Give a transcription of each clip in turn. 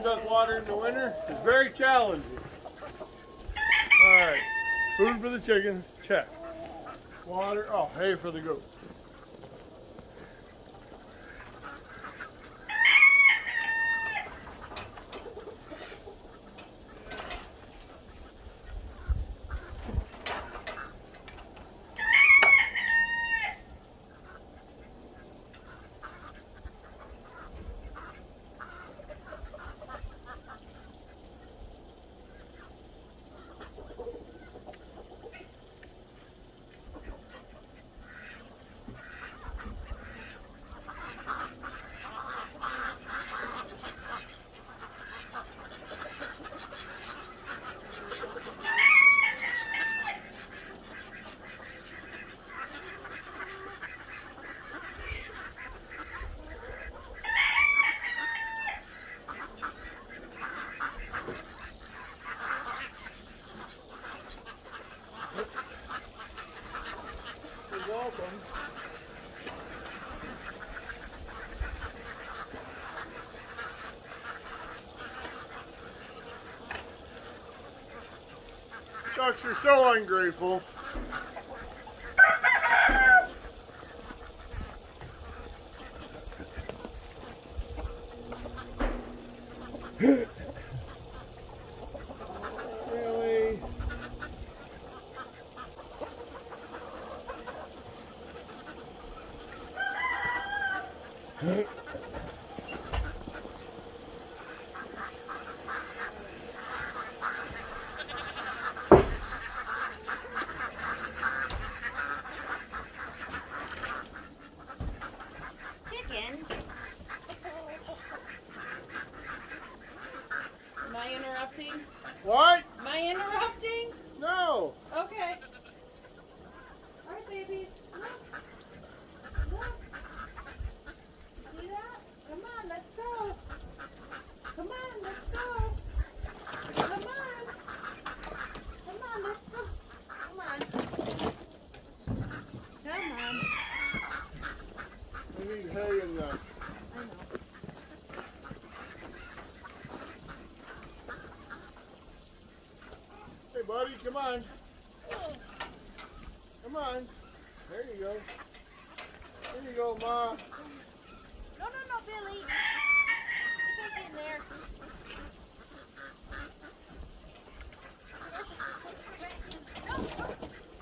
duck water in the winter is very challenging. Alright, food for the chickens, check. Water, oh, hay for the goats. Welcome. Ducks are so ungrateful. Really? Chickens? Am I interrupting? What? Am I interrupting? No. Okay. All right, babies. Look. Look. See that? Come on, let's go. Come on, let's go. Come on. Come on, let's go. Come on. Come on. We need hay in there. I know. Hey, buddy, come on. Come on. There you go. There you go, Ma. No, Billy. Get back in there. No.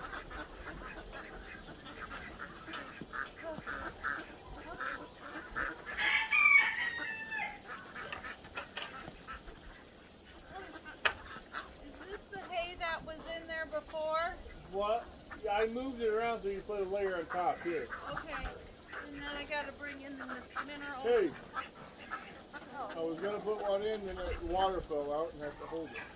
Is this the hay that was in there before? What? Yeah, I moved it around so you put a layer on top here. Okay. And then I gotta bring in the mineral. Hey, Oh. I was gonna put one in, then the water fell out and have to hold it.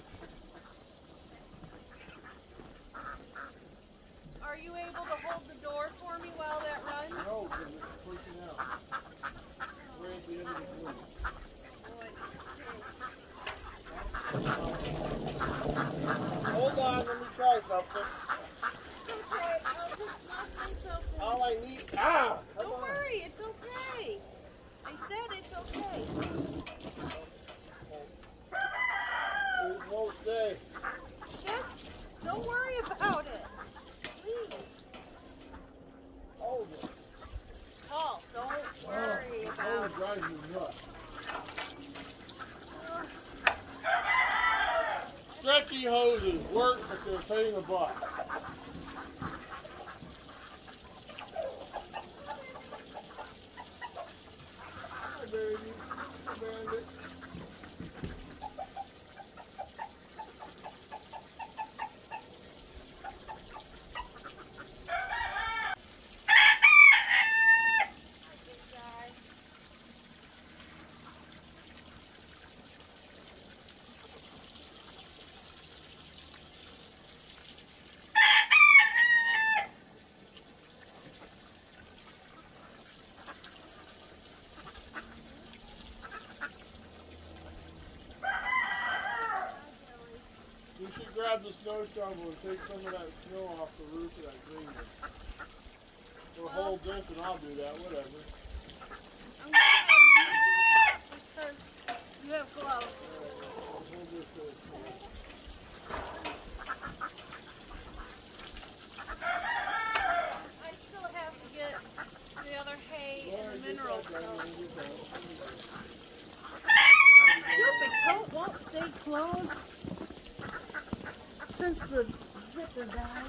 Are you able to hold the door for me while that runs? No, because it's pushing out. Right at the end of the room. Hold on, let me try something. Okay, I'll just knock myself in. All I need. Ah! Don't worry, it's okay. I said it's okay. It won't stay. Just don't worry about it. Please. Hold it. Paul, don't worry Oh, about it drives me nuts. Stretchy hoses work, but they're a pain in the butt. Hi, baby. Hi, bandit. You should grab the snow shovel and take some of that snow off the roof of that green one. Or hold this and I'll do that, whatever. I'm gonna have you do that because You have gloves. I still have to get the other hay and the mineral stuff. Stupid coat won't stay closed since the zipper died.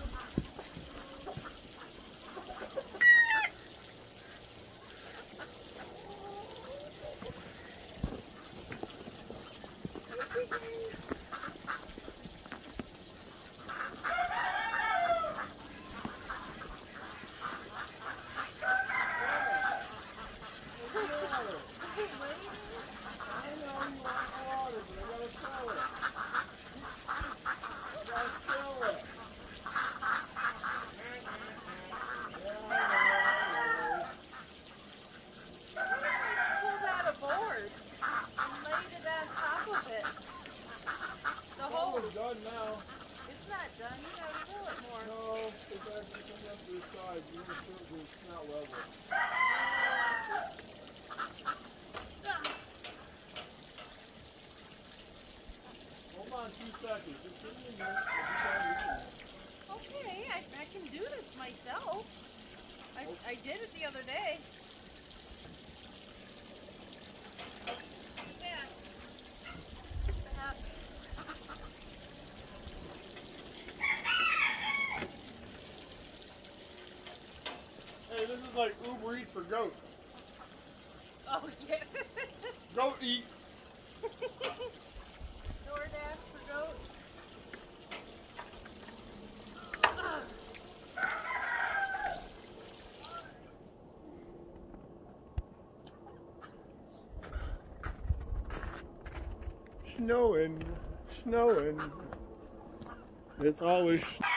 Done now. It's not done. You gotta pull it more. No, it's actually coming up to the side. You want to put it where it's not level. Hold on 2 seconds. Just give me a minute. Okay, I can do this myself. I did it the other day. Hey, this is like Uber Eats for goats. Oh, yeah. Goat eats. DoorDash for goats. Snowing, snowing. It's always